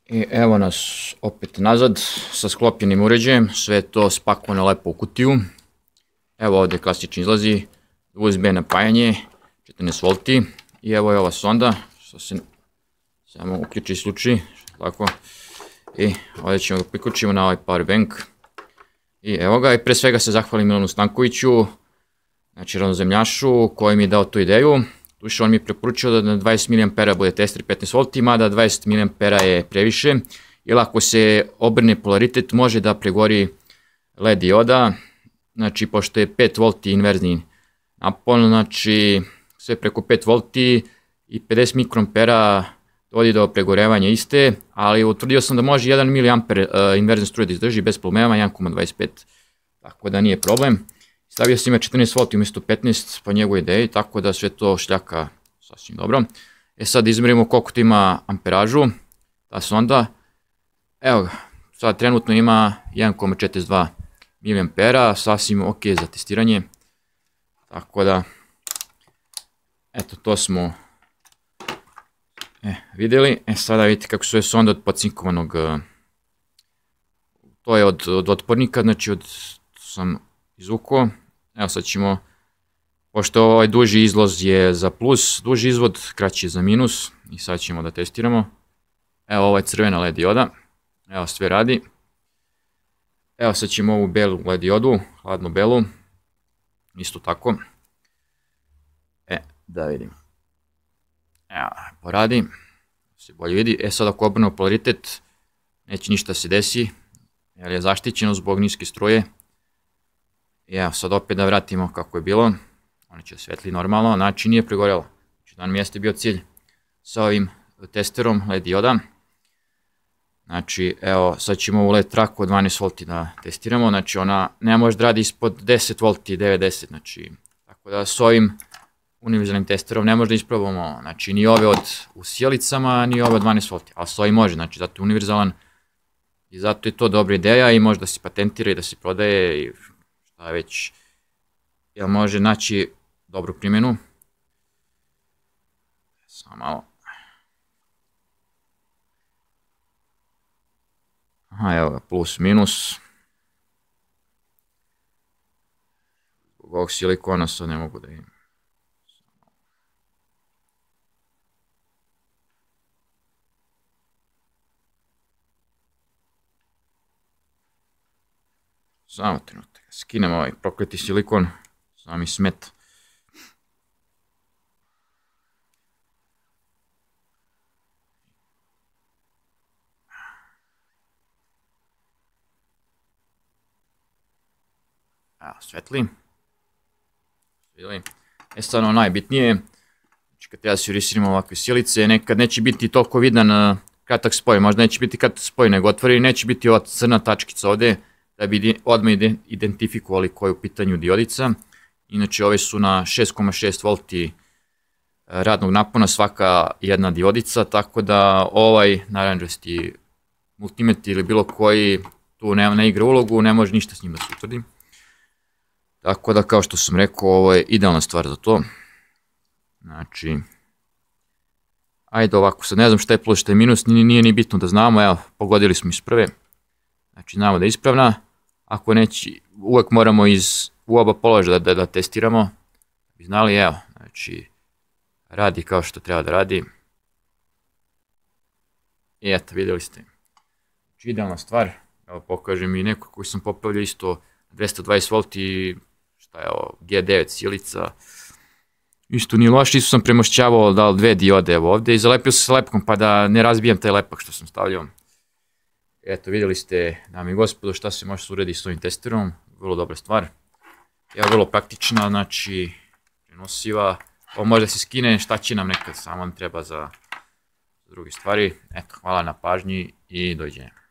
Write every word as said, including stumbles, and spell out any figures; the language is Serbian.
I evo nas opet nazad sa sklopljenim uređajem, sve je to spakovano lepo u kutiju. Evo ovdje klasični izlazi, U S B napajanje, četrnaest volti i evo je ova sonda, što se samo uključi i isključi, tako. I ovdje ćemo ga priključimo na ovaj power bank. I evo ga, i pre svega se zahvalim Milanu Stankoviću, znači ravnozemljašu, koji mi je dao tu ideju. Tuše, on mi je preporučio da na dvadeset miliampera bude tester petnaest volti, mada dvadeset miliampera je previše, jer ako se obrne polaritet može da pregori L E D dioda, znači pošto je pet volti inverzni napon, znači sve preko pet volti i pedeset mikroampera dovodi do pregorevanja iste, ali utvrdio sam da može jedan miliamper inverzne struje da izdrži bez problema, jedan zarez dvadeset pet, tako da nije problem. Stavio sam ima četrnaest volti umjesto petnaest po njegovoj ideji, tako da sve to šljaka sasvim dobro. E sad izmerimo koliko to ima amperažu, ta sonda. Evo ga, sad trenutno ima jedan zarez četrdeset dva miliampera, sasvim ok za testiranje. Tako da, eto to smo e, vidjeli. E sada vidite kako su ove sonde od podcinkovanog, to je od, od otpornika, znači od, sam izvukao. Evo sad ćemo, pošto ovaj duži izlaz je za plus, duži izvod, kraći je za minus i sad ćemo da testiramo. Evo ovo je crvena L E D dioda, evo sve radi. Evo sad ćemo ovu belu L E D diodu, hladno belu, isto tako. E, da vidim. Evo, poradi, se bolje vidi. E sad ako obrnemo polaritet, neće ništa se desi, jer je zaštićeno zbog niske struje. Evo sad opet da vratimo kako je bilo, ono će svetli normalno, znači nije pregorjelo. Znači da nam jeste bio cilj sa ovim testerom L E D dioda. Znači evo sad ćemo ovu L E D traku od dvanaest volti da testiramo, znači ona ne može da radi ispod deset volti, devet deset, znači tako da s ovim univerzalnim testerom ne može da isprobamo, znači ni ove od u sijalicama, ni ove od dvanaest volti, ali s ovim može, znači zato je univerzalan i zato je to dobra ideja i može da se patentira i da se prodaje i šta već, jel može naći dobru primjenu. Samo malo. Aha, evo ga, plus, minus. Zbog ovog silikona sad ne mogu da vidim. Samo trenutak, skinem ovaj prokleti silikon, samo mi smeta. Evo, svetli. E sad ono najbitnije, znači kad treba da se urisirimo ovakve sijalice, nekad neće biti toliko vidan kratak spoj, možda neće biti kratak spoj, nego otvori, neće biti ova crna tačkica ovde, da bi odmah identifikovali koja je u pitanju diodica. Inače ove su na šest zarez šest volti radnog napona svaka jedna diodica, tako da ovaj naranđasti multimeter ili bilo koji tu ne igra ulogu, ne može ništa s njim da se utvrdi. Tako da kao što sam rekao, ovo je idealna stvar za to. Znači, ajde ovako, sad ne znam šta je plus, šta je minus, nije ni bitno da znamo, evo, pogodili smo iz prve. Znači, znamo da je ispravna, ako neće, uvek moramo iz u oba položaja da, da testiramo, da bi znali, evo, znači, radi kao što treba da radi. I eto, vidjeli ste, znači, idealna stvar, evo pokažem i neko koji sam popravljao isto dvesta dvadeset volti, šta je ovo, G devet sijalica, isto nije loše, isto sam premošćavao da dve diode evo ovde i zalepio se sa lepkom pa da ne razbijem taj lepak što sam stavljao. Eto, vidjeli ste, dame i gospodo, šta se može uredi s ovim testerom, vrlo dobra stvar. Evo, vrlo praktična, znači, prenosiva, ovo može da se skine, šta će nam nekad, samo nam treba za druge stvari. Eto, hvala na pažnji i doviđenja.